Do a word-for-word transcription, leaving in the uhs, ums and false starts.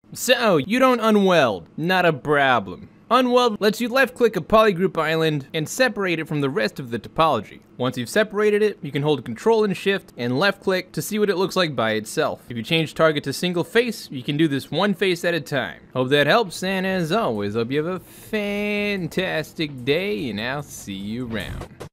So, you don't unweld. Not a problem. Unweld lets you left-click a polygroup island and separate it from the rest of the topology. Once you've separated it, you can hold Control and Shift and left-click to see what it looks like by itself. If you change target to single face, you can do this one face at a time. Hope that helps, and as always, hope you have a fantastic day, and I'll see you around.